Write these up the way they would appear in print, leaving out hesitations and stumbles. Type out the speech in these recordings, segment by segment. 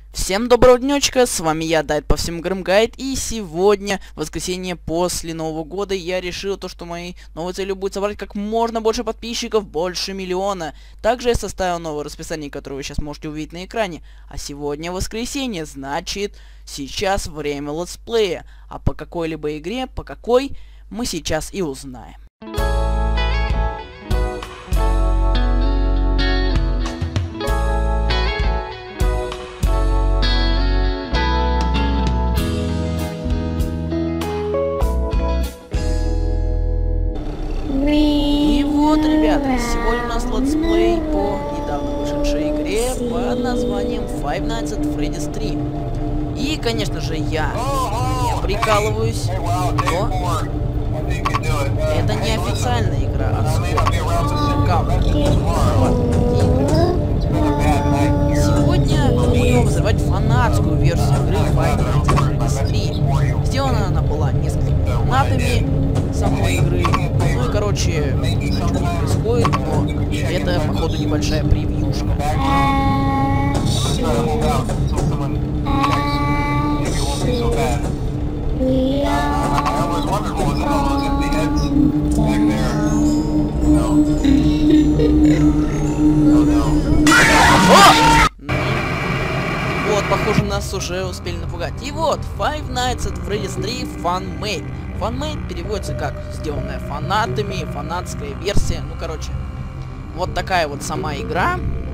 Всем доброго днёчка, с вами я, Дайт по всем играм Гайд, и сегодня, воскресенье после Нового года, я решил то, что моей новой целью будет собрать как можно больше подписчиков, больше 1 миллиона. Также я составил новое расписание, которое вы сейчас можете увидеть на экране. А сегодня воскресенье, значит, сейчас время летсплея. А по какой-либо игре, по какой, мы сейчас и узнаем. И вот, ребята, сегодня у нас летсплей по недавно вышедшей игре под названием Five Nights at Freddy's 3. И, конечно же, я не прикалываюсь, но это не официальная игра, а сегодня мы будем обозревать фанатскую версию игры Five Nights at Freddy's 3. Сделана она была несколькими фанатами самой игры. Ну и, короче, ничего не происходит, но это, походу, небольшая превьюшка. Вот, похоже, нас уже успели напугать. И вот, Five Nights at Freddy's 3 Fan-Made. Fan-Made переводится как сделанная фанатами, фанатская версия. Ну, короче, вот такая вот сама игра.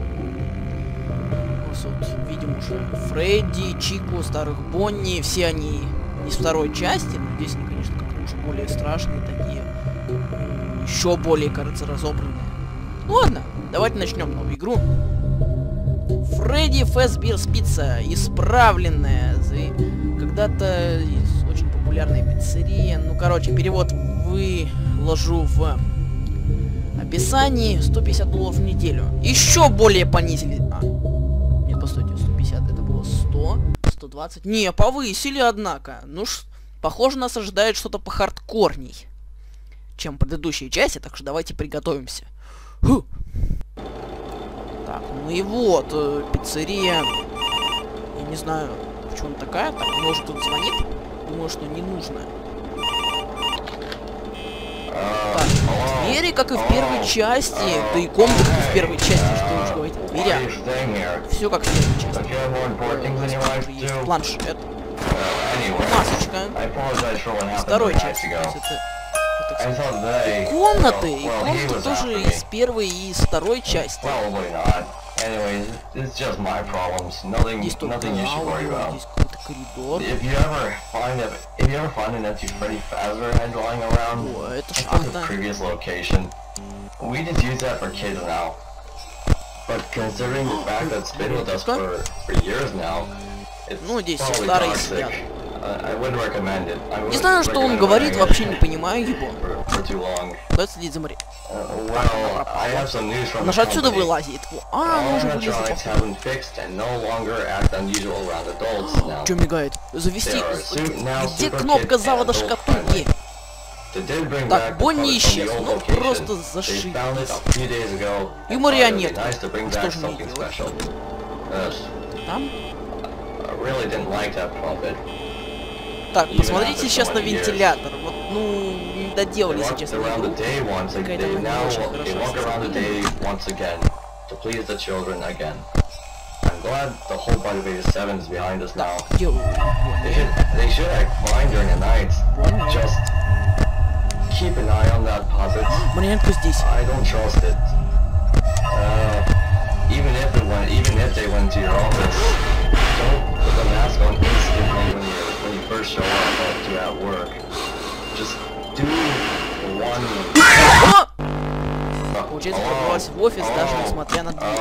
Вот, видим уже Фредди, Чику, старых Бонни. Все они из второй части. Но здесь они, конечно, как-то уже более страшные такие. Еще более, кажется, разобранные. Ну ладно, давайте начнем новую игру. Фредди Фазберс Пицца, исправленная когда-то из очень популярной пиццерии. Ну, короче, перевод выложу в описании. $150 в неделю. Еще более понизили. Нет, постойте, 150, это было 100, 120. Не, повысили, однако. Ну, похоже, нас ожидает что-то похардкорней, чем предыдущие части, так что давайте приготовимся. Фу. Так, ну и вот, пиццерия. Я не знаю, почему она такая. Так, мне уже тут звонит. Думаю, что не нужно. Так, двери, как и в первой части. Да и комнаты, как и в первой части, что уж говорить о дверях. Все как в первой части. Есть планшет. Масочка. Второй части. И комнаты тоже из первой и из второй части. Здесь только аудио, здесь какой-то коридор. О, это шахта. Ну, здесь все старые сидят. Не знаю, что он говорит, вообще не понимаю его. Давайте следить за море. Она же отсюда вылазит. Мы уже вылезли. Чё мигает? Завести... Где кнопка завода шкатулки? Так, Бонни исчез. Ну, просто зашибись. И марионетка. Что же мне делать? Там? Так, посмотрите сейчас на вентилятор. Вот, ну, не доделали, если честно, игру. Какая-то не очень хорошо. Марионетка здесь. Получается, пробралась в офис, даже несмотря на дверь.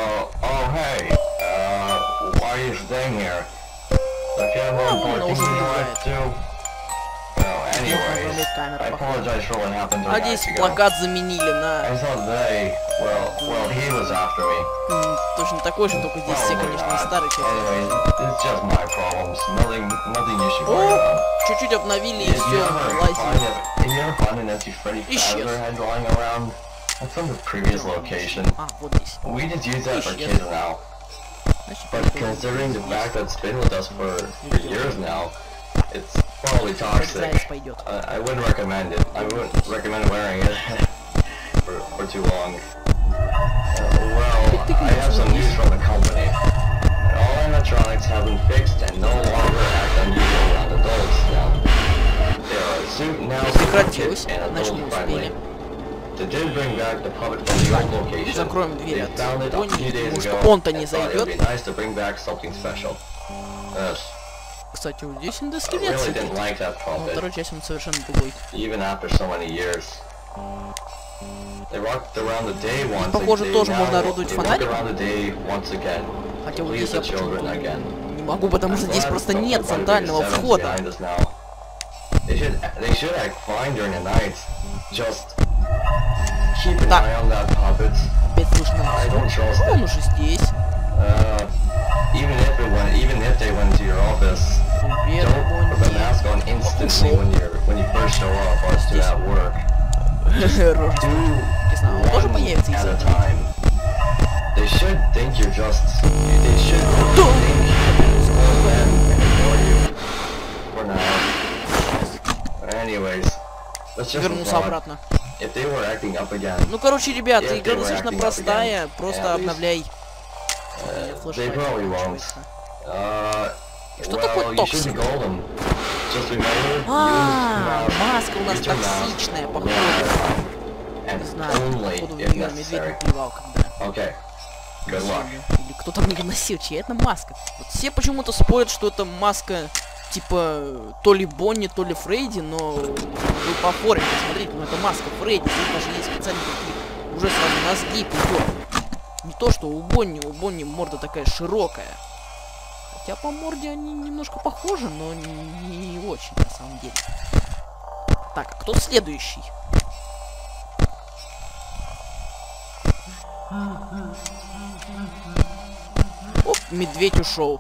Она уже убегает. А здесь плакат заменили на... Точно такой же, только здесь все, конечно, не старые части. О, чуть-чуть обновили и все, лазили. Исчез. Вот здесь. Исчез. Значит, But considering the fact that it's been with us for years now, it's probably toxic. заяц пойдет. I wouldn't recommend it. I wouldn't recommend wearing it for too long. Well, I have some news from the company. All animatronics have been fixed and no longer act unusual around adults now. They are now super kids and adult friendly. They did bring back the puppet from the old location. Закроем дверь They от found it a Бонни, few days потому что ago он-то не and thought it would be зайдет. nice to bring back something special. Yes. Кстати, вот здесь I эндоскелет really сидит. didn't like that Но puppet, второй часть он совершенно другой. even after so many years. They walked around the day once. Похоже, тоже можно орудовать they walk фонариком. around the day once again. Хотя вот Please здесь я the children почему-то again. не могу, потому что I'm здесь glad просто the нет whole центрального Barbie 7's входа. behind us now. They should act fine during the night. Just keep an Так. eye on that puppet. Опять слышно. I don't trust Он it. уже здесь. Even if they went to your office, Привет, don't put the Бонни. mask on instantly when you first show up or to at work. Рожа. Do Интересно, он тоже one появится at a из-за time. They should think you're just. They should think it's all them and ignore you. For now. Anyways, let's just Вернулся move on. обратно. If they were acting up again, Ну, короче, ребята, If игра they were достаточно acting up простая. again, Просто at least, обновляй they флешбэк, probably won't. заканчивается. Что Well, такое you should be токсик? golden. Just remember, А, use маска у нас use your mask токсичная, one похоже. at a time, Не and знаю, only походу в if нее медведь necessary. наплевал, когда Okay. Good luck. или кто там ее носил, чья это маска. Вот все почему-то спорят, что это маска типа то ли Бонни, то ли Фредди, но вы по форуме посмотрите, ну это маска Фредди, здесь даже есть специальные такие, уже сразу на сгиб идет. Не то, что у Бонни морда такая широкая. Хотя по морде они немножко похожи, но не очень на самом деле. Так, а кто следующий? Оп, медведь ушел.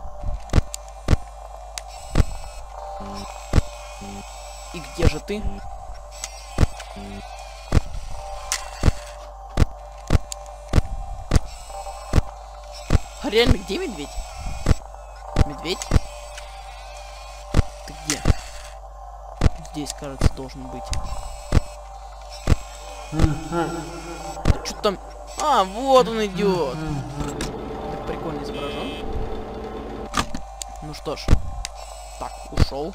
И где же ты? А реально, где медведь? Медведь? Ты где? Здесь, кажется, должен быть. Что там? А, вот он идет. Так прикольно изображен. Ну что ж. Так, ушел.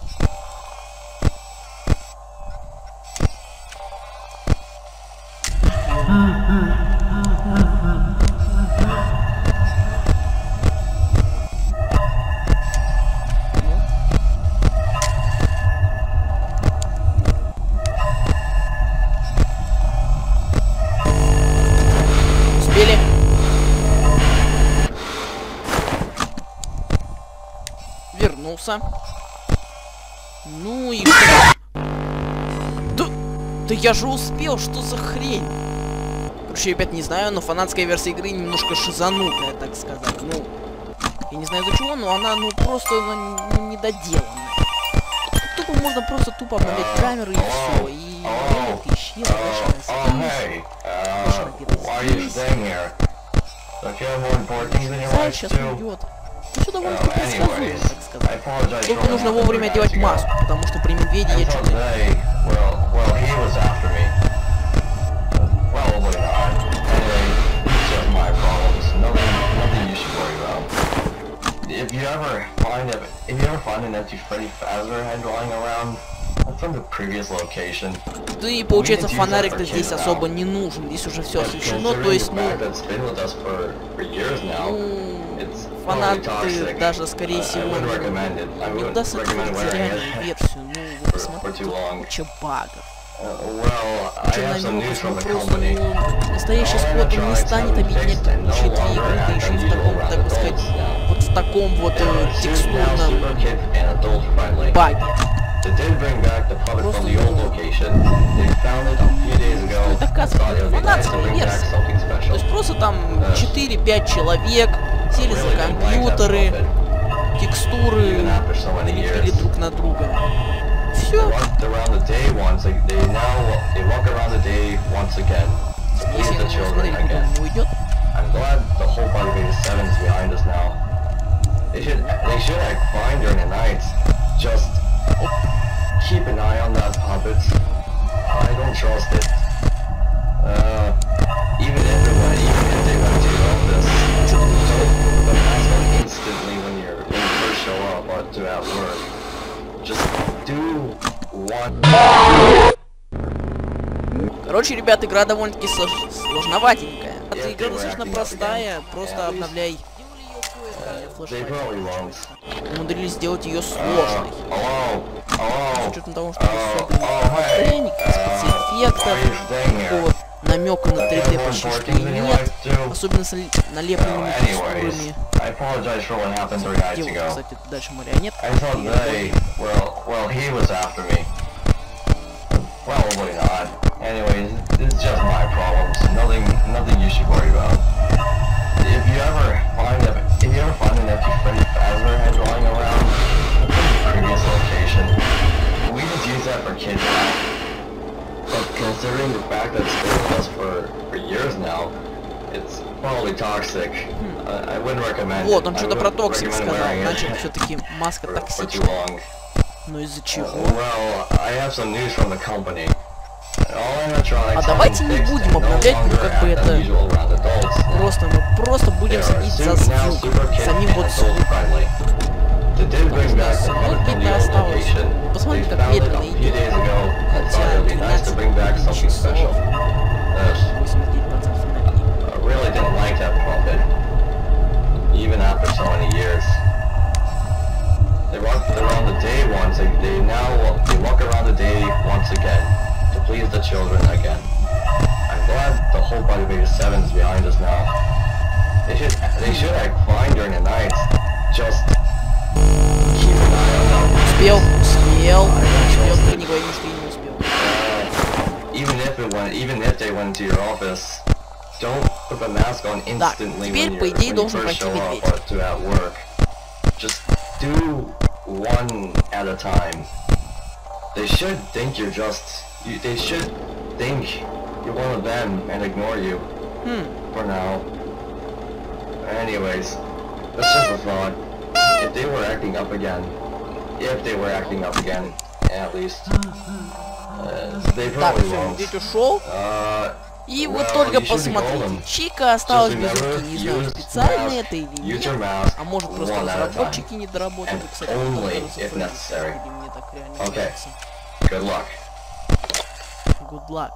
Успели? Вернулся. Ну и... Да я же успел, что за хрень? Короче, ребят, не знаю, но фанатская версия игры немножко шизанутая, так сказать. Ну, я не знаю из-за чего, но она, ну, просто недоделанная. Тупо можно просто тупо обновлять камеры и все. И это исчез, Hey, why are you staying here? Don't you have more important things in your life сейчас too? уйдет. Ну, все довольно-таки предсказуемо, Anyways, так I сказать. apologize Только for нужно what вовремя happened одевать 3 days ago. маску, потому что при медведе я Until что-то... today, well, he was after me. Probably not. Anyway, it's just my problems. Nothing you should worry about. If you ever find an empty Freddy Fazbear head lying around, that's from the previous location. Да и получается фонарик-то здесь особо не нужен, здесь уже все освещено, то есть, ну, фанаты даже, скорее всего, не удастся открыть реальную версию, ну, вы посмотрите, куча багов. Причем намеков, ну просто, ну, настоящий скот, он не станет объединять кучу две игры, да еще и в таком, так бы сказать, вот в таком вот текстурном баге. Просто, это оказывается фанатская версия. То есть просто там 4-5 человек сели за компьютеры, текстуры налепили друг на друга. Все. Если он, смотрите, куда он уйдет. I'm glad the whole Barbie 7 is behind us now. they should act fine during the night. Just keep an eye on that puppet. I don't trust it. Even if they went to your office, don't put the mask on instantly when you first show up or to at work. Just do one. Короче, ребят, игра довольно-таки сложноватенькая. Игра достаточно простая, просто обновляй флешбэк. Умудрились сделать ее сложной. С учетом того, что особенных спецэффектов, такого намека на 3D почти что и нет, особенно с налепленными текстурами. Девушка, кстати, дальше марионетка. Anyways, it's just my problems. Nothing you should worry about. If you ever find an empty Freddy Fazbear head lying around in the previous location, we just use that for kids now. But considering the fact that it's been with us for years now, it's probably toxic. I wouldn't recommend it. Вот, он что-то про токсик сказал, значит, все-таки маска токсична. Но из-за чего? Well, I have some news from the company. А давайте не будем обновлять, ну как бы это мы просто будем следить за звуком, самим вот звуком. Энергии-то осталось. Посмотрите, как медленно идет. Хотя 12 часов. 89% энергии. Even after so many years. They walk around the day once, they walk around the day once again. To please the children again. I'm glad the whole Body Baby 7 is behind us now. They should act fine during the night. Just keep an eye on them. Успел, ты не говори, что я не успел. Even if they went to your office, don't put the mask on instantly when you first show up or to at work. Just do one at a time. They should think you're just. They should think you're one of them and ignore you. For now. Anyways, that's just a thought. If they were acting up again, at least, they probably won't. Ведь ушел. И вот только посмотрите, Чика осталась без руки, не знаю, специально это или нет, а может просто разработчики не доработали, кстати, мне так реально кажется. Good luck. Good luck.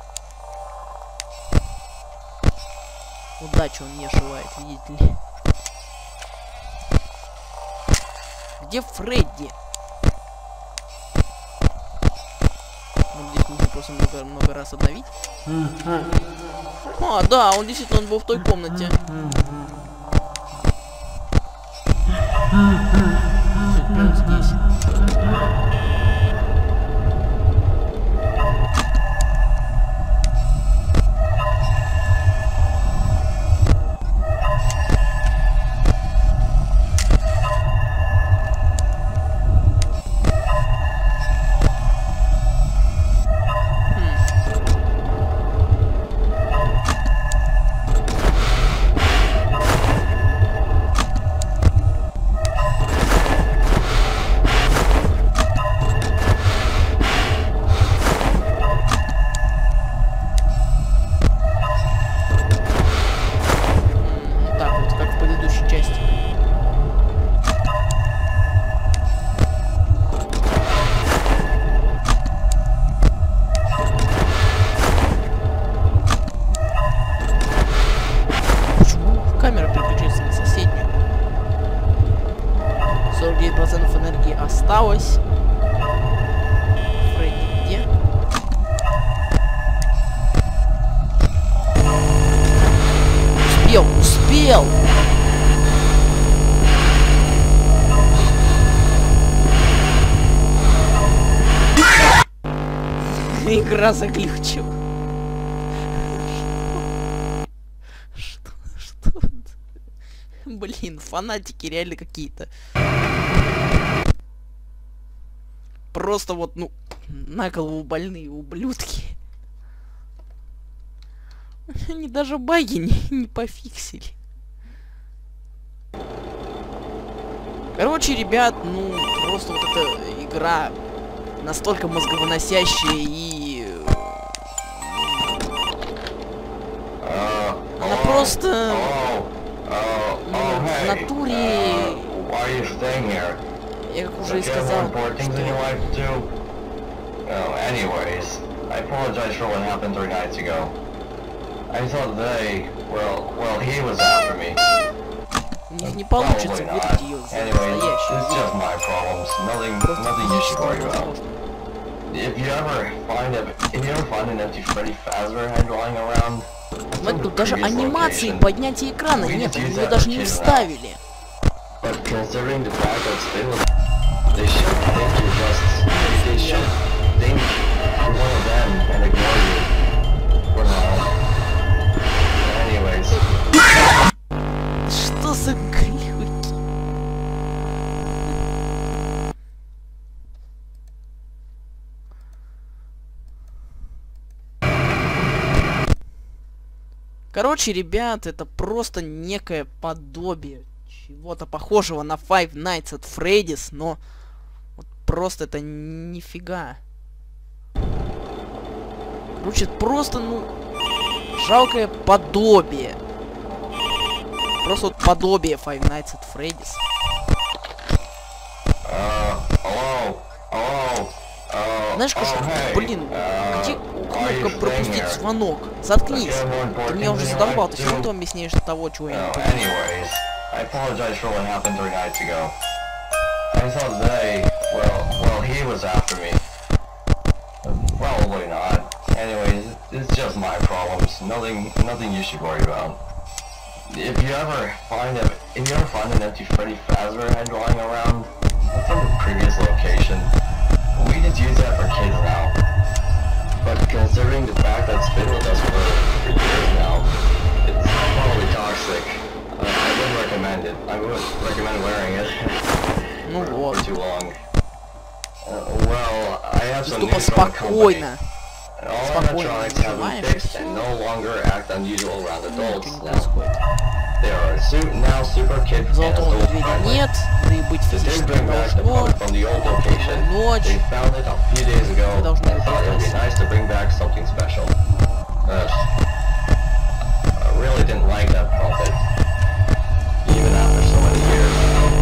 Удачи он не ошивает, видите ли. Где Фредди? Ну, здесь нужно просто много раз обновить. А, да, он действительно он был в той комнате. Прямо здесь. Камера переключается на соседнюю. 49% энергии осталось. Фредди где? Успел! Игра заглючила. Блин, фанатики реально какие-то. Просто вот, ну, на голову больные ублюдки. Они даже баги не пофиксили. Короче, ребят, ну, просто вот эта игра настолько мозговыносящая и... Она просто... в натуре... Я как уже и сказал, что... Anyways, I apologize for what happened 3 nights ago. I thought they, well, he was after me. У них не получится выдать ее за настоящую. It's just my problems. Nothing you should worry about. If you ever find an empty Freddy Fazbear head lying around, смотри, тут даже анимации поднятия экрана нет, они ее даже не вставили. But considering the fact that they should think you're just, they should think you're one of them and ignore you for now. Anyways. Что за глюки? Короче, ребят, это просто некое подобие чего-то похожего на Five Nights at Freddy's, но вот просто это нифига. Короче, это просто, ну, жалкое подобие. Просто вот подобие Five Nights at Freddy's. Знаешь, блин, где кнопка пропустить звонок? Заткнись. Ты меня уже задолбал, ты все равно объясняешь того, чего я не понимаю. I apologize for what happened 3 nights ago. I thought they, well, he was after me. Probably not. Anyways, it's just my problems. Nothing you should worry about. If you ever find an empty Freddy Fazbear head lying around from the previous location, we just use that for kids now. But considering the fact that it's been with us for years now, it's probably toxic. I wouldn't recommend it. I would recommend wearing it for too long. Well, I have some news from the company. And all animatronics have been fixed and no longer act unusual around adults now. They are now super kid and adult friendly. They did bring back the puppet from the old location. They found it a few days ago and thought it would be nice to bring back something special. I really didn't like that puppet. Even after so many years.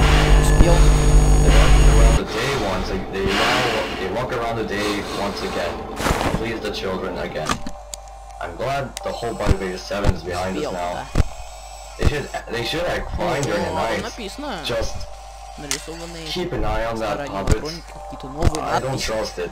They walk around the day once again. Please the children again. I'm glad the whole Body Beta 7 is behind us now. They should act fine during the night. Just keep an eye on that puppet. I don't trust it.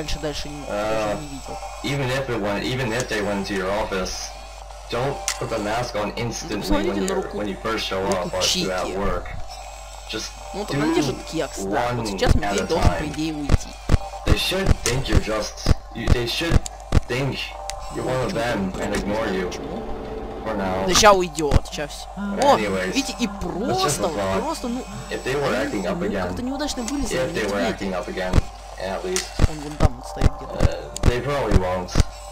Even if they went to your office, don't put the mask on instantly when you first show up or you're at work. Just do one at a time. They should think you're just. They should think you're one of them and ignore you. For now. Да сейчас уйдет, сейчас. О, видите, и просто, ну. If they were acting up again. Как-то неудачно вылезли. If they were acting up again, at least. Он вон там вот стоит где-то. They probably won't.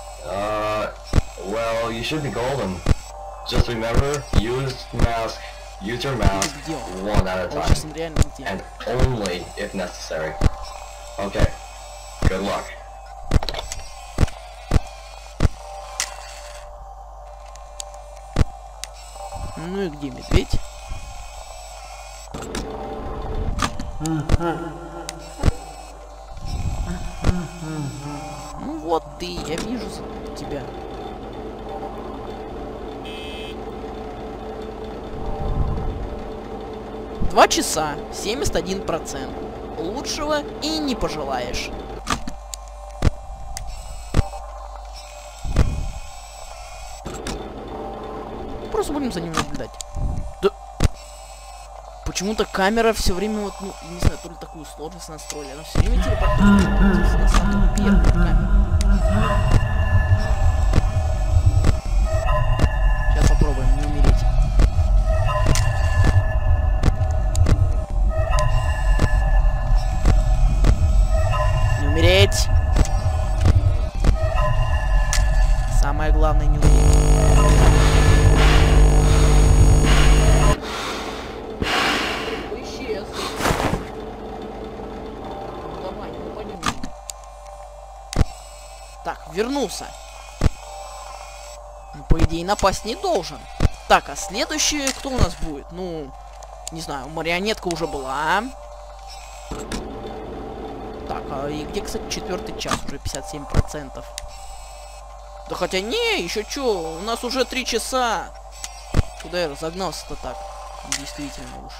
Well, you should be golden. Just remember, use your mask one at a time. And only if necessary. Okay. Good luck. Ну и где медведь? Ну вот ты, я вижу тебя. Два часа, 71%. Лучшего и не пожелаешь. Просто будем за ним наблюдать. Да. Почему-то камера все время вот, ну, не знаю, то ли такую сложность настроили, она все время телепортируется на самую первую камеру. Сейчас попробуем не умереть. Не умереть. Самое главное не умереть. Исчез. вернулся. Ну, по идее, напасть не должен. Так, а следующее кто у нас будет? Ну, не знаю, марионетка уже была. Так, а и где, кстати, 4-й час? Уже 57%. Да хотя не, еще чё, у нас уже 3 часа. Куда я разогнался-то так? Действительно уж.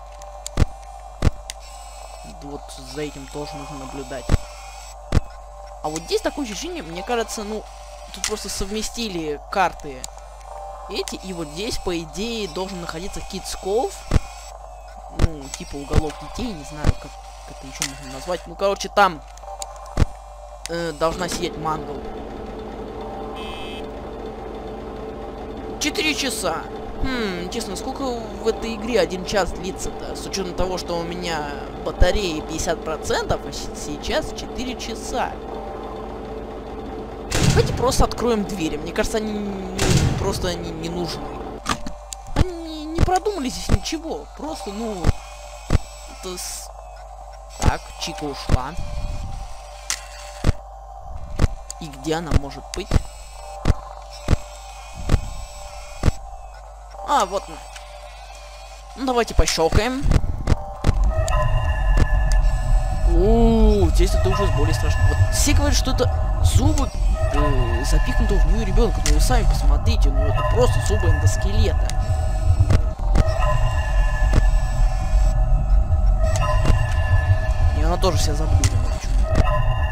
Вот за этим тоже нужно наблюдать. А вот здесь такое ощущение, мне кажется, ну, тут просто совместили карты эти, и вот здесь, по идее, должен находиться Kids Cove. Ну, типа уголок детей, не знаю, как это еще можно назвать. Ну, короче, там должна сидеть Мангл. 4 часа. Честно, сколько в этой игре 1 час длится-то? С учетом того, что у меня батареи 50%, а сейчас 4 часа. Давайте просто откроем двери. Мне кажется, они просто не нужны. Они не продумали здесь ничего. Просто, ну... Это Так, Чика ушла. И где она может быть? А, вот она. Ну, давайте пощелкаем. Здесь это уже более страшно. Вот все говорят, что это зубы запихнутого в нее ребенка. Но вы сами посмотрите, ну это просто зубы эндоскелета. И она тоже себя заблюдена почему-то.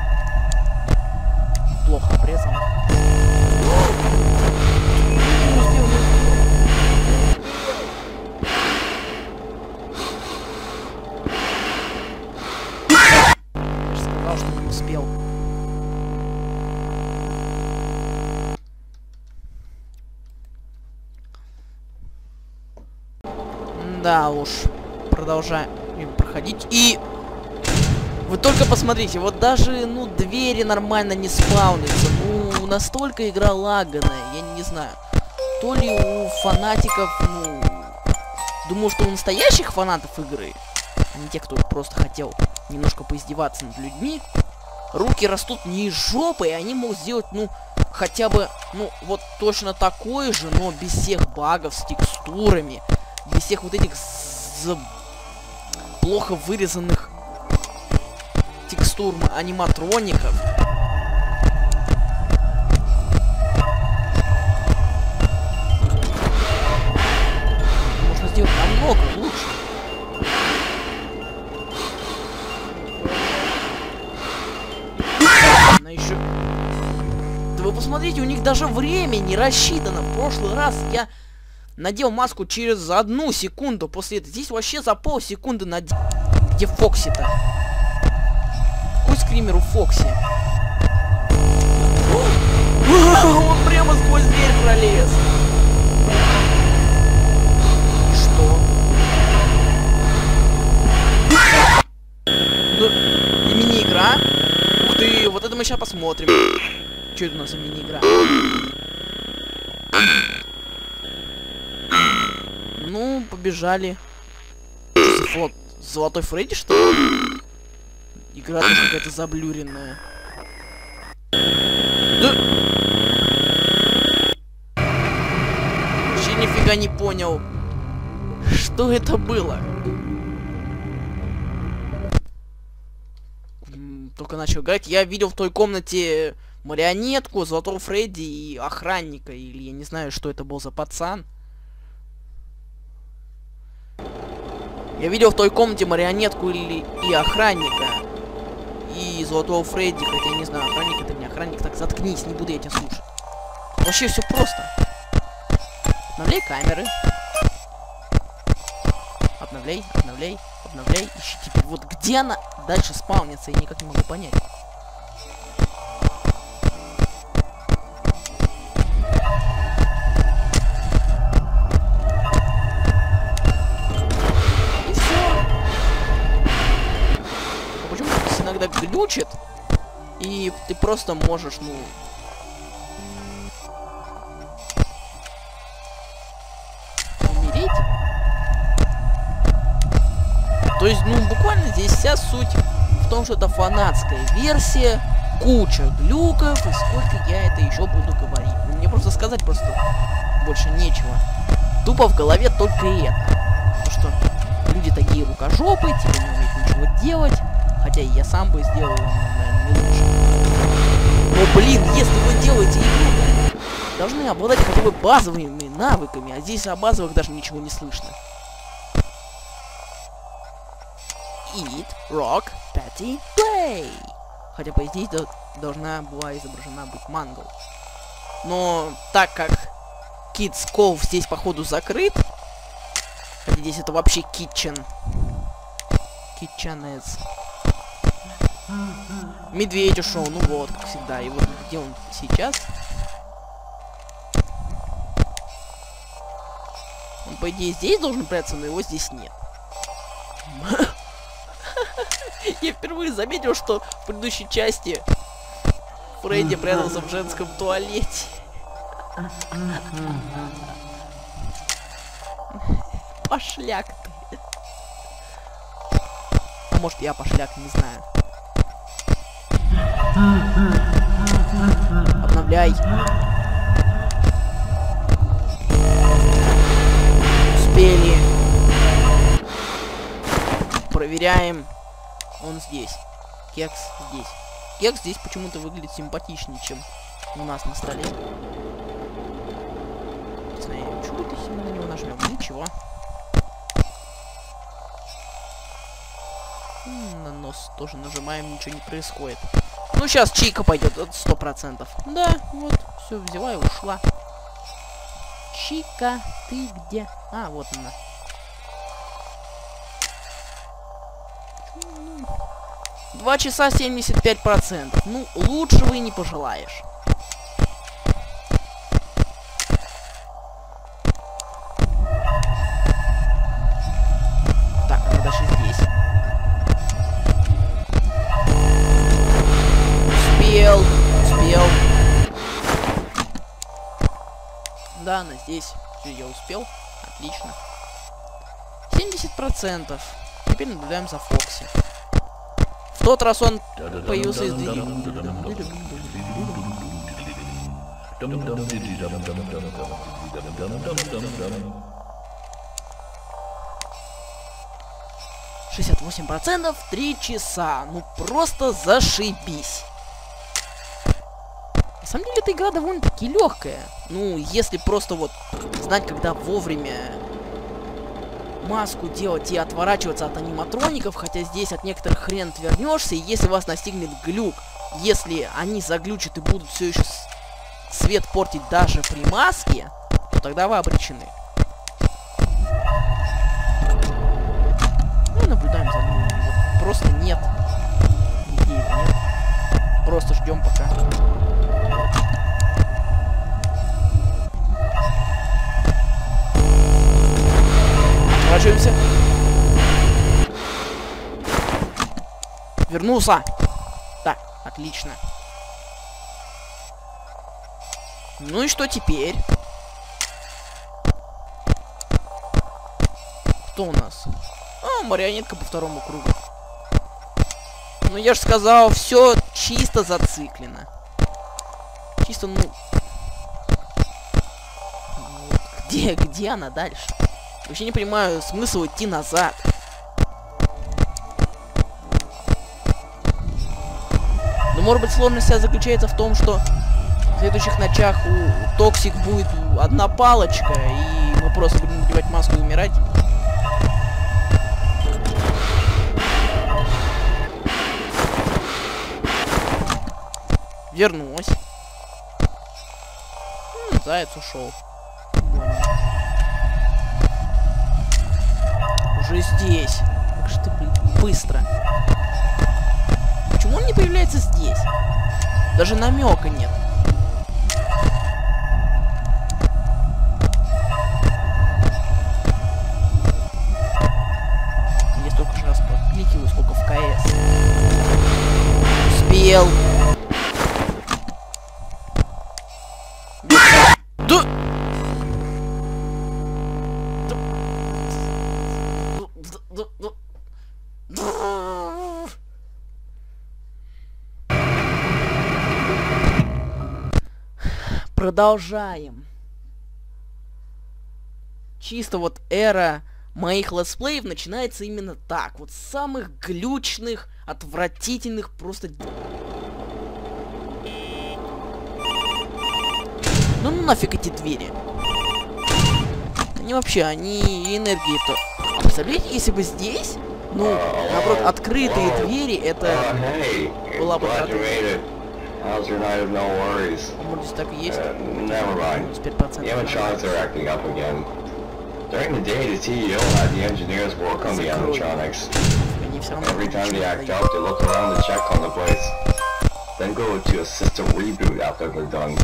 Плохо обрезана. Да уж, продолжаем проходить. И вы только посмотрите, вот даже, ну, двери нормально не спаунятся. Ну, настолько игра лаганая, я не знаю. То ли у фанатиков, ну, думаю, что у настоящих фанатов игры, а не те, кто просто хотел немножко поиздеваться над людьми, руки растут не из жопы, и они могут сделать, ну, хотя бы, ну, вот точно такой же, но без всех багов, с текстурами. Без всех вот этих плохо вырезанных текстур аниматроников. Можно сделать намного лучше. Она еще... Да вы посмотрите, у них даже время не рассчитано. В прошлый раз я... надел маску через 1 секунду после этого. Здесь вообще за полсекунды надел. Где Фокси-то? Какой скример у Фокси? Он прямо сквозь дверь пролез. Что? Ну, и мини-игра? Ух ты, вот это мы сейчас посмотрим. Что это у нас за мини-игра? Ну, побежали. Что, Золотой Фредди, что ли? Игра тоже какая-то заблюренная. Да... Вообще нифига не понял, что это было. Только начал играть. Я видел в той комнате марионетку, Золотого Фредди и охранника. Или я не знаю, что это был за пацан. Я видел в той комнате марионетку и охранника. И Золотого Фредди, хотя я не знаю, охранник это не охранник. Так, заткнись, не буду я тебя слушать. Вообще все просто. Обновляй камеры. Обновляй, обновляй, обновляй. Ищи теперь. Вот где она дальше спаунится, я никак не могу понять. Глючит, и ты просто можешь, ну... умереть. То есть, ну, буквально здесь вся суть в том, что это фанатская версия, куча глюков, и сколько я это еще буду говорить. Ну, мне просто сказать просто больше нечего. Тупо в голове только это. Потому что люди такие рукожопы, типа не умеют ничего делать. Хотя и я сам бы сделал, наверное, не лучше. Но, блин, если вы делаете игру, должны обладать хотя бы базовыми навыками, а здесь о базовых даже ничего не слышно. Eat, rock, patty, play. Хотя по идее должна была изображена быть мангл. Но так как Kids Cove здесь походу закрыт, хотя здесь это вообще kitchen. Kitchenez. Медведь ушел, ну вот, как всегда. И вот где он сейчас? Он, по идее, здесь должен прятаться, но его здесь нет. Я впервые заметил, что в предыдущей части Фредди прятался в женском туалете. Пошляк ты. А может, я пошляк, не знаю. Обновляй. Успели. Проверяем. Он здесь. Кекс здесь. Кекс здесь почему-то выглядит симпатичнее, чем у нас на столе. Не знаю, чего-то если мы на него нажмем. Ничего. На нос тоже нажимаем, ничего не происходит. Ну, сейчас Чика пойдет, это 100%. Да, вот, все, взяла и ушла. Чика, ты где? А, вот она. 2 часа 75%. Ну, лучшего и не пожелаешь. Так, она дальше здесь. Успел. Да, она здесь. Все, я успел. Отлично. 70%. Теперь наблюдаем за Фокси. В тот раз он появился из двери. 68%, 3 часа. Ну просто зашибись. На самом деле эта игра довольно-таки легкая. Ну, если просто вот знать, когда вовремя маску делать и отворачиваться от аниматроников, хотя здесь от некоторых хрен отвернешься, и если вас настигнет глюк, если они заглючат и будут все еще свет портить даже при маске, то тогда вы обречены. Ну, наблюдаем за ним. Вот просто нет. Нигде его нет. Просто ждем пока. Отворачиваемся. Вернулся. Так, отлично. Ну и что теперь? Кто у нас? А, марионетка по второму кругу. Ну я же сказал, все чисто зациклено. Чисто, ну... Вот. Где она дальше? Вообще не понимаю смысл идти назад. Но может быть сложность заключается в том, что в следующих ночах у Токсик будет одна палочка, и мы просто будем надевать маску и умирать. Вернулась. Заяц ушел. Уже здесь. Как же ты, блин, быстро. Почему он не появляется здесь? Даже намека нет. Я столько же раз подкликиваю, сколько в КС. Успел. Да! продолжаем. Чисто вот эра моих летсплеев начинается именно так. Вот с самых глючных, отвратительных, просто... Ну нафиг эти двери. Они вообще, они энергии-то... А представляете, если бы здесь, ну, наоборот, открытые двери, это была бы трата. How's your night of no worries? Может, здесь так и есть? Never mind. Теперь процент. The animatronics are acting up again. During the day, the CEO had the engineers work on the animatronics. Они все равно... Every time they act up, they look around to check on the place. Then go to a system reboot after they're done.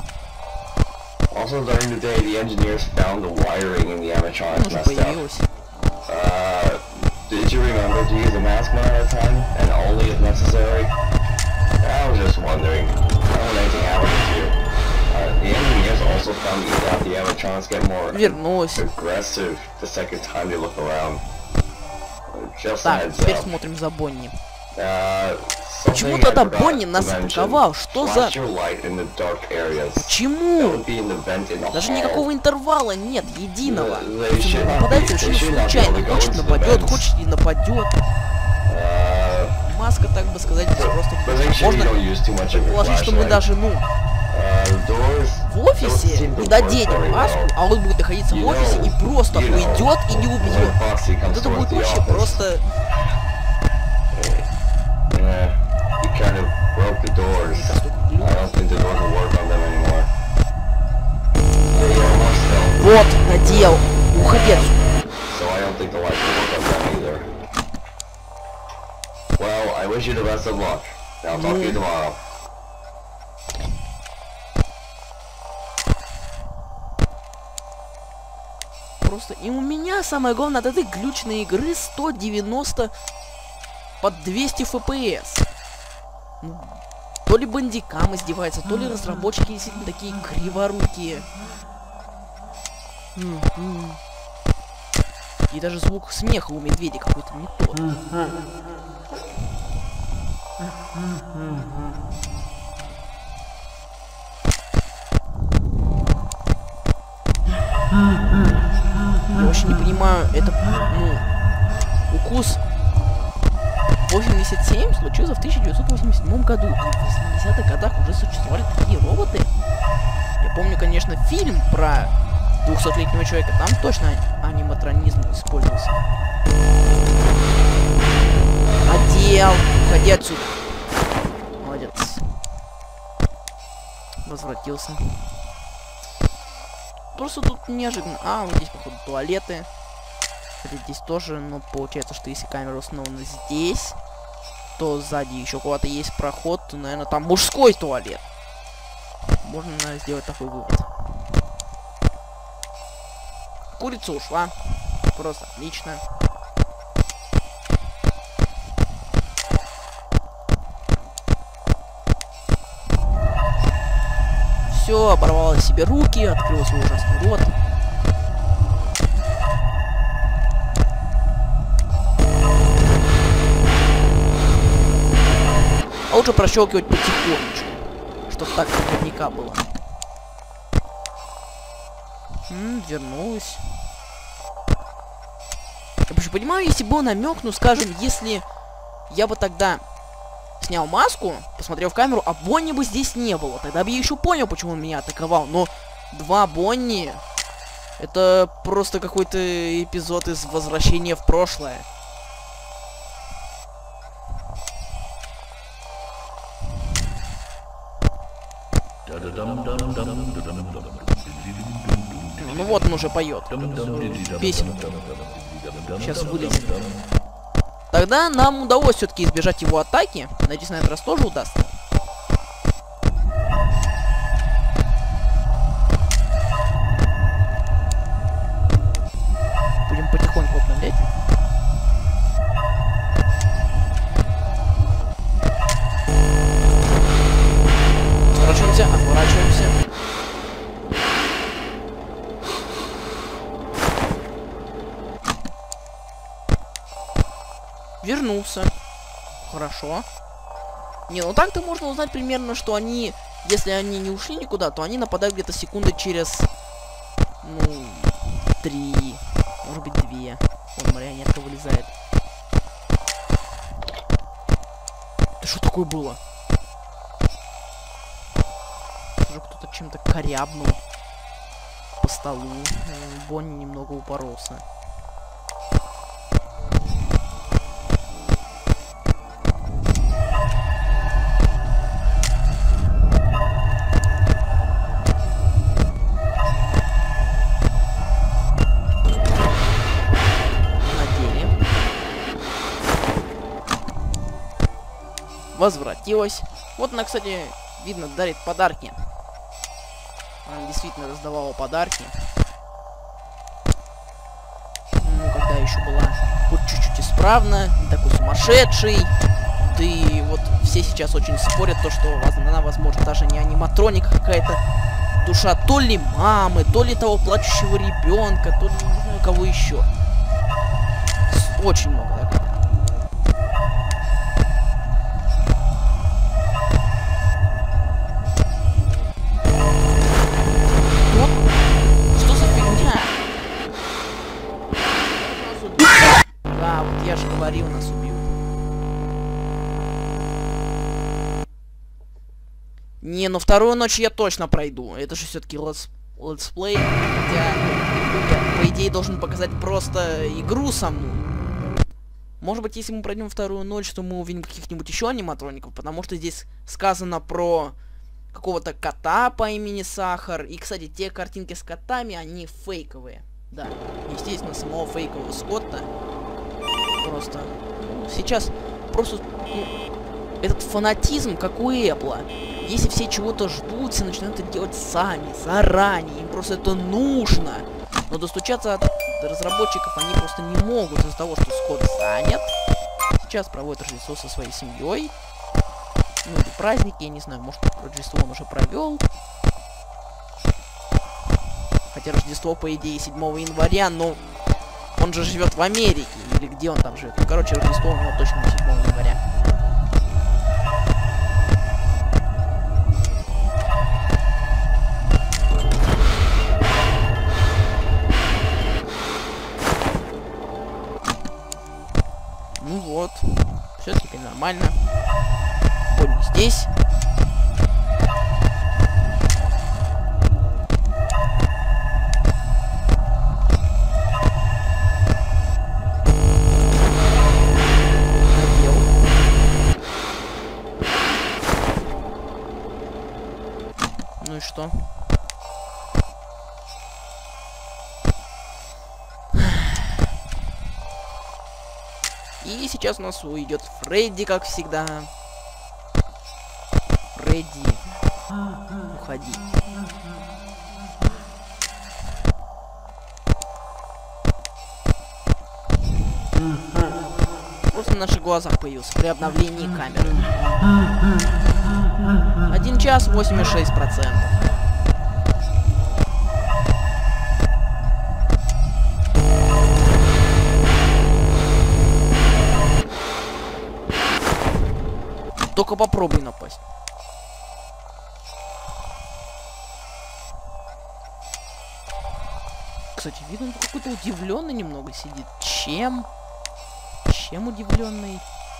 Also during the day, the engineers found the wiring in the animatronics messed up. Did you remember to use a mask one at a time, and only if necessary? I was just wondering, I don't want anything happening to you. The engineers also found that the animatronics get more aggressive the second time they look around. Just так, теперь смотрим за Бонни. Почему тогда Бонни нас атаковал? Что за... Почему? Даже никакого интервала нет, единого. Нападает совершенно случайно. Хочет нападет, хочет не нападет. Маска, так бы сказать, здесь просто... Можно предположить, что мы даже, ну... в офисе не дадим маску, а он будет находиться в офисе и просто уйдет и не убьет. Вот это будет вообще просто... Вот, надел. Уходи отсюда. Well, I wish you the best of luck. I'll talk to you tomorrow. Просто и у меня самое главное от этой глючной игры 190 под 200 FPS. То ли бандикам издевается, то ли разработчики действительно такие криворукие. И даже звук смеха у медведя какой-то не тот. Я вообще не понимаю, это, ну, укус 87 случился в 1987 году. И в 80-х годах уже существовали такие роботы. Я помню, конечно, фильм про 200-летнего человека. Там точно аниматронизм использовался. Отдел! Уходи отсюда. Молодец. Возвратился. Просто тут неожиданно. А, вот здесь, походу, туалеты. Хотя здесь тоже, но получается, что если камера установлена здесь, то сзади еще куда-то есть проход, то, наверное, там мужской туалет. Можно сделать такой вывод. Курица ушла. Просто отлично. Все, оборвала себе руки, открыла свой ужасный рот. А лучше прощелкивать потихонечку, чтобы так наверняка было. Вернулась. Я вообще понимаю, если бы он намек, ну скажем, если я бы тогда снял маску, посмотрел в камеру, а Бонни бы здесь не было, тогда бы я еще понял, почему он меня атаковал. Но два Бонни — это просто какой-то эпизод из «Возвращения в прошлое». Ну вот он уже поет песенку. Сейчас вылезет. Тогда нам удалось все-таки избежать его атаки. Надеюсь, на этот раз тоже удастся. Будем потихоньку обновлять. Отворачиваемся, отворачиваемся. Вернулся. Хорошо. Не, ну так-то можно узнать примерно, что они если они не ушли никуда, то они нападают где-то секунды через, ну, 3, может быть 2. Вон марионетка вылезает. Это что такое было? Уже кто-то чем-то корябнул по столу. Бонни немного упоролся. Возвратилась. Вот она, кстати, видно, дарит подарки. Она действительно раздавала подарки. Ну, когда еще была хоть чуть-чуть исправна, не такой сумасшедший. Да и вот все сейчас очень спорят, то, что она, возможно, даже не аниматроник, а какая-то душа то ли мамы, то ли того плачущего ребенка, то ли не знаю кого еще. Очень много, да? Я же говорил, нас убил. Не, ну вторую ночь я точно пройду. Это же все-таки летсплей. Хотя я, по идее, должен показать просто игру саму. Может быть, если мы пройдем вторую ночь, то мы увидим каких-нибудь еще аниматроников. Потому что здесь сказано про какого-то кота по имени Сахар. И, кстати, те картинки с котами, они фейковые. Да, естественно, самого фейкового Скотта. Просто сейчас просто этот фанатизм, как у Apple. Если все чего-то ждут, все начинают это делать сами, заранее. Им просто это нужно. Но достучаться от разработчиков они просто не могут из-за того, что Скотт занят. Сейчас проводит Рождество со своей семьей. Ну или праздники, я не знаю, может Рождество он уже провел. Хотя Рождество, по идее, 7 января, но он же живет в Америке. Или где он там живет. Ну, короче, Рождество у него точно не 7 января. Ну вот. Все теперь нормально. Бонни здесь. Ну и что? И сейчас у нас уйдет Фредди, как всегда. Фредди, уходи. Просто на наших глазах появился при обновлении камеры. 1 час 86%. Только попробуй напасть. Кстати, видно, он какой-то удивленный немного сидит. Чем? Чем удивленный?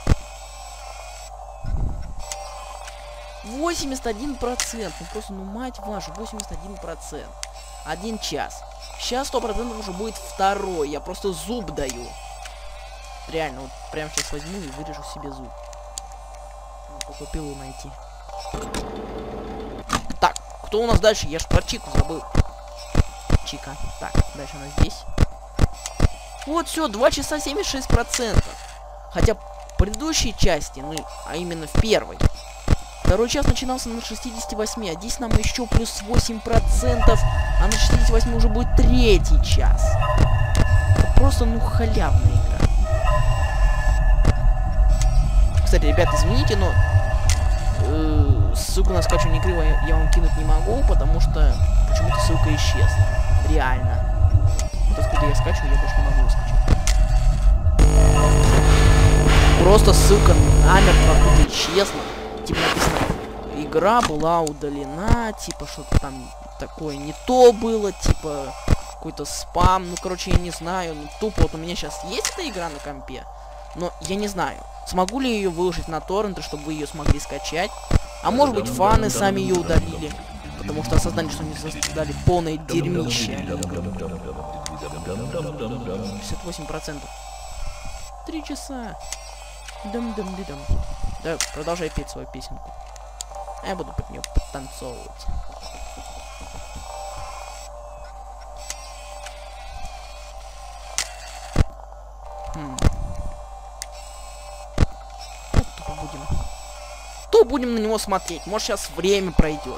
81%. Ну просто, ну мать вашу, 81%. 1 час. Сейчас 100% уже будет второй. Я просто зуб даю. Реально, вот прямо сейчас возьму и вырежу себе зуб. Только пилу найти. Так, кто у нас дальше? Я ж про Чику забыл. Чика. Так, дальше она здесь. Вот, все, 2 часа 76%. Хотя в предыдущей части, ну, а именно в первой, второй час начинался на 68, а здесь нам еще плюс 8%, а на 68 уже будет третий час. Это просто, ну, халявная игра. Кстати, ребят, извините, но ссылку на скачивание игры я вам кинуть не могу, потому что почему-то ссылка исчезла. Реально. Вот откуда я скачиваю, я больше не могу скачать. Просто ссылка намертво откуда исчезла. Типа написано, игра была удалена, типа что-то там такое не то было, типа какой-то спам, ну короче я не знаю, ну тупо вот у меня сейчас есть эта игра на компе, но я не знаю, смогу ли ее выложить на торренты, чтобы вы ее смогли скачать, а может быть фаны сами ее удалили, потому что осознали, что они создали полное дерьмище. 68%. 3 часа. Дам-дам-дам. Да, продолжай петь свою песенку. А я буду под нее подтанцовывать. То будем на него смотреть. Может сейчас время пройдет.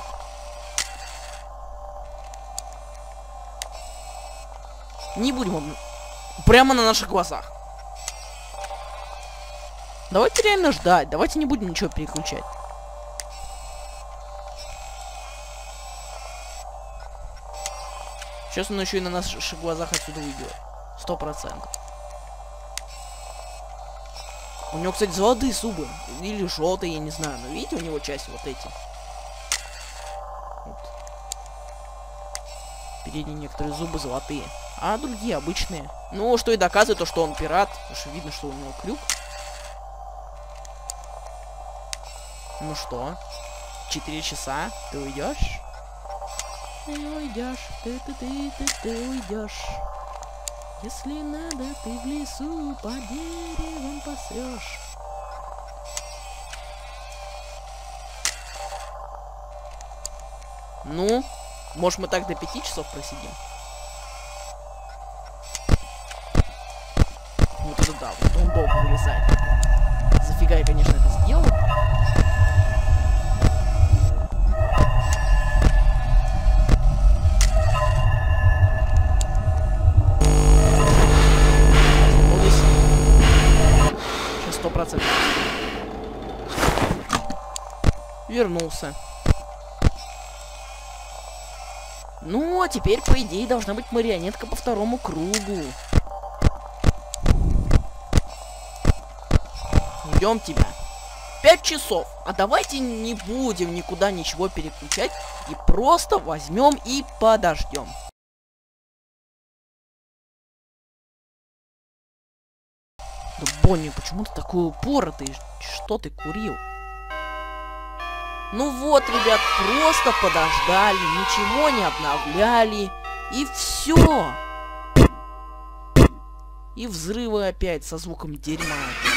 Не будем прямо на наших глазах. Давайте реально ждать. Давайте не будем ничего переключать. Сейчас он еще и на наших глазах отсюда уйдет. 100%. У него, кстати, золотые зубы. Или желтые, я не знаю. Но видите, у него части вот эти. Вот. Передние некоторые зубы золотые. А другие обычные. Ну, что и доказывает то, что он пират. Потому что видно, что у него крюк. Ну что? 4 часа? Ты уйдешь? Ты уйдешь. Ты уйдешь. Если надо, ты в лесу по деревам пасешь. Ну, может мы так до 5 часов просидим? Вот это да, вот он долго вылезает. Зафига я, конечно, это сделал. Вернулся. Ну, а теперь, по идее, должна быть марионетка по второму кругу. Ждем тебя. 5 часов. А давайте не будем никуда ничего переключать и просто возьмем и подождем. Да, Бонни, почему ты такой упоротый? Что ты курил? Ну вот, ребят, просто подождали, ничего не обновляли, и все. И взрывы опять со звуком дерьма.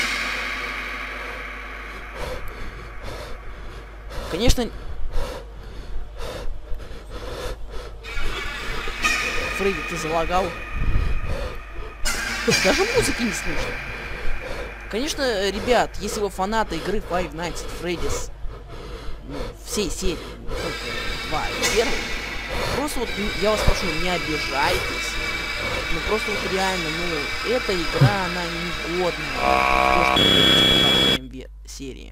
Конечно... Фредди, ты залагал? Даже музыки не слышно. Конечно, ребят, если вы фанаты игры Five Nights at Freddy's, ну, всей серии, не только 2 и 1, просто вот я вас прошу, не обижайтесь. Ну просто вот реально, ну, эта игра, она негодна в серии.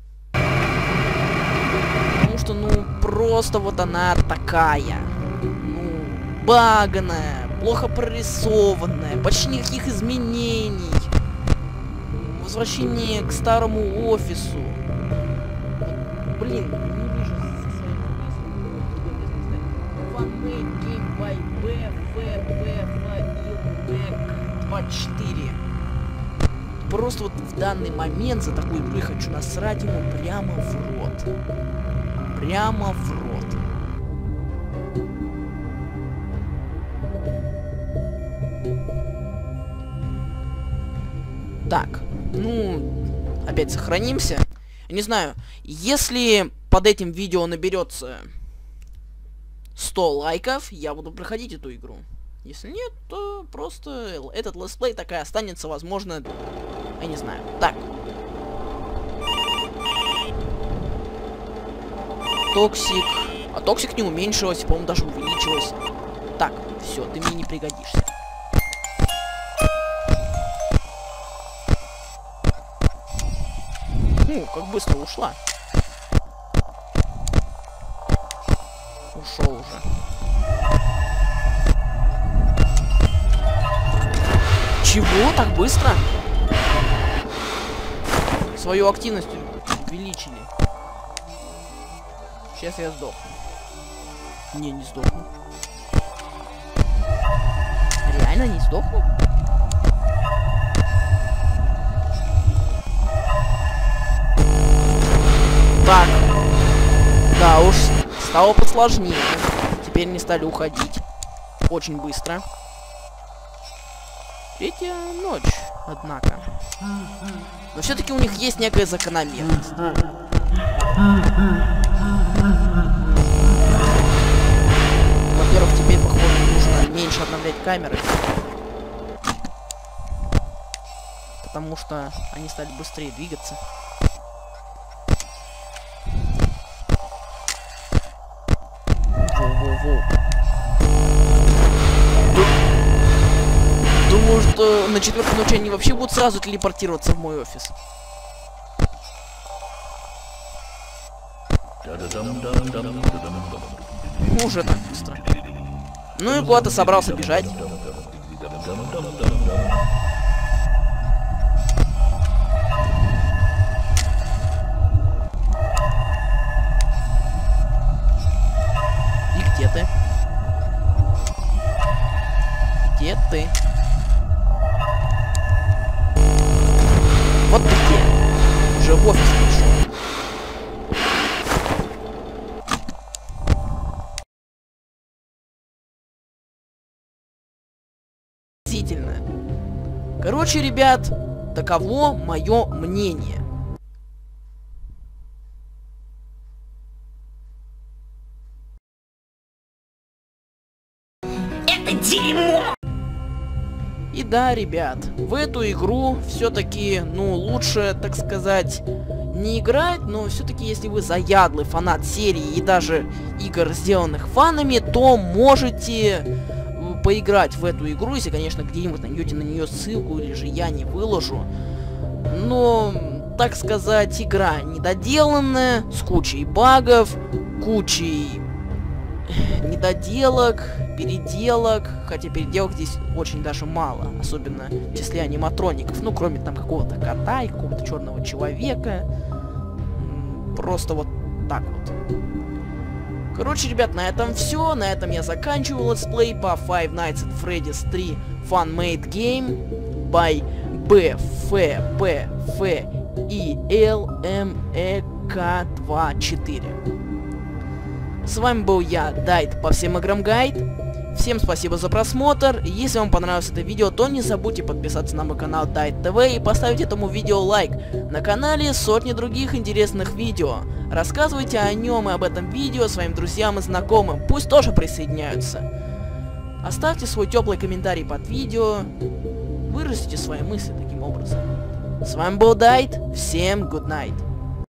Потому что, ну, просто вот она такая. Ну, баганая, плохо прорисованная, почти никаких изменений. Возвращение к старому офису. Блин, не вижу со своим One Game by BFBFILMAC24. Просто вот в данный момент за такую игру хочу насрать ему прямо в рот. Прямо в рот. Так, ну, опять сохранимся. Не знаю, если под этим видео наберется 100 лайков, я буду проходить эту игру. Если нет, то просто этот летсплей так и останется, возможно, я не знаю. Так. Токсик. А токсик не уменьшилась, по-моему, даже увеличилась. Так, все, ты мне не пригодишься. Как быстро ушла. Ушел уже. Чего? Так быстро? Свою активность увеличили. Сейчас я сдохну. Не сдохну. Реально не сдохну? Так. Да уж, стало посложнее. Теперь не стали уходить. Очень быстро. Третья ночь, однако. Но все-таки у них есть некая закономерность. Во-первых, теперь, похоже, нужно меньше обновлять камеры. Потому что они стали быстрее двигаться. Воу-воу-воу. Думаю, что на 4-й ночи они вообще будут сразу телепортироваться в мой офис. Уже так быстро. Ну и куда-то собрался бежать. И где ты? Где ты? Вот ты где? Уже в офис пришел. Действительно. Короче, ребят, таково мое мнение. Это дерьмо! И да, ребят, в эту игру все-таки, ну, лучше, так сказать, не играть, но все-таки, если вы заядлый фанат серии и даже игр, сделанных фанами, то можете поиграть в эту игру, если, конечно, где-нибудь найдете на нее ссылку, или же я не выложу. Но, так сказать, игра недоделанная, с кучей багов, кучей недоделок, переделок, хотя переделок здесь очень даже мало, особенно в числе аниматроников, ну, кроме там какого-то кота и какого-то черного человека. Просто вот так вот. Короче, ребят, на этом все. На этом я заканчиваю летсплей по Five Nights at Freddy's 3 Fun Made Game by BFFELMEK24. С вами был я, Дайт, по всем играм Гайд. Всем спасибо за просмотр. Если вам понравилось это видео, то не забудьте подписаться на мой канал Дайт ТВ и поставить этому видео лайк. На канале сотни других интересных видео. Рассказывайте о нем и об этом видео своим друзьям и знакомым. Пусть тоже присоединяются. Оставьте свой теплый комментарий под видео. Выразите свои мысли таким образом. С вами был Дайт. Всем good night.